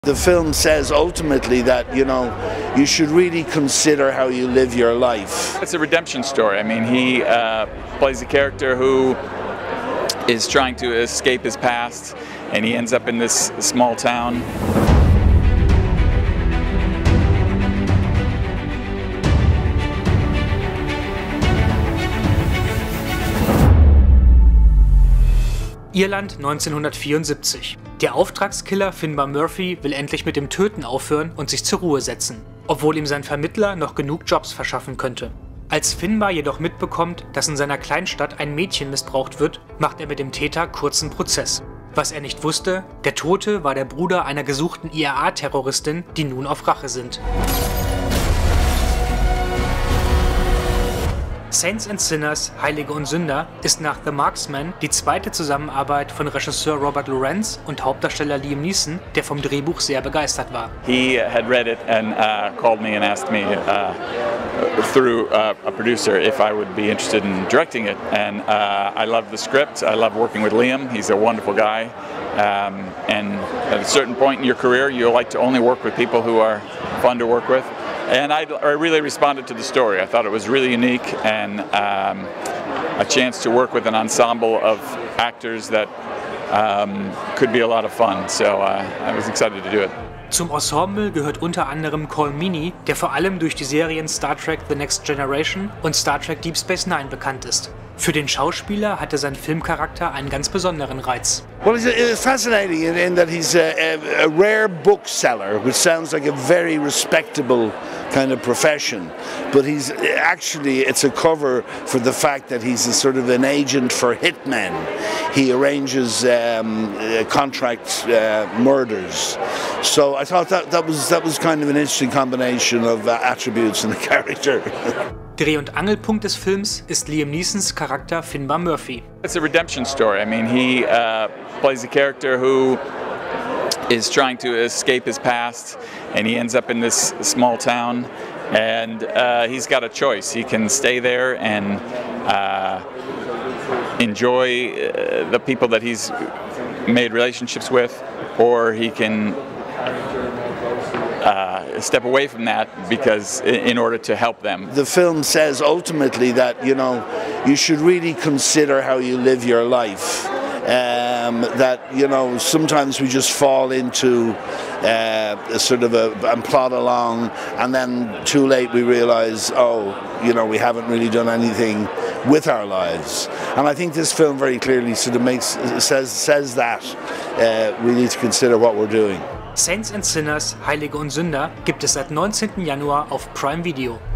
The film says ultimately that, you should really consider how you live your life. It's a redemption story. I mean, he plays a character who is trying to escape his past, and he ends up in this small town. Irland 1974. Der Auftragskiller Finbar Murphy will endlich mit dem Töten aufhören und sich zur Ruhe setzen, obwohl ihm sein Vermittler noch genug Jobs verschaffen könnte. Als Finbar jedoch mitbekommt, dass in seiner Kleinstadt ein Mädchen missbraucht wird, macht er mit dem Täter kurzen Prozess. Was er nicht wusste, der Tote war der Bruder einer gesuchten IRA-Terroristin, die nun auf Rache sind. Saints and Sinners, Heilige und Sünder, ist nach The Marksman die zweite Zusammenarbeit von Regisseur Robert Lorenz und Hauptdarsteller Liam Neeson, der vom Drehbuch sehr begeistert war. He had read it and called me and asked me through a producer if I would be interested in directing it. And I love the script. I love working with Liam. He's a wonderful guy. And at a certain point in your career, you like to only work with people who are fun to work with. And I really responded to the story. I thought it was really unique and a chance to work with an ensemble of actors that could be a lot of fun. So I was excited to do it. Zum Ensemble gehört unter anderem Colm Meaney, der vor allem durch die Serien Star Trek The Next Generation und Star Trek Deep Space Nine bekannt ist. Für den Schauspieler hatte sein Filmcharakter einen ganz besonderen Reiz. Well, it's fascinating in that he's a rare bookseller, which sounds like a very respectable kind of profession, but it's a cover for the fact that he's a sort of an agent for hitmen. He arranges contract murders. So I thought that was kind of an interesting combination of attributes in the character. Dreh- und Angelpunkt des Films ist Liam Neesons Charakter Finbar Murphy. It's a redemption story. I mean, he plays a character who is trying to escape his past, and he ends up in this small town, and he's got a choice. He can stay there and enjoy the people that he's made relationships with, or he can step away from that because in order to help them. The film says ultimately that, you should really consider how you live your life. That, sometimes we just fall into and plod along, and then too late we realize, we haven't really done anything with our lives. And I think this film very clearly says that we need to consider what we're doing. Saints and Sinners, Heilige und Sünder gibt es seit 19. Januar auf Prime Video.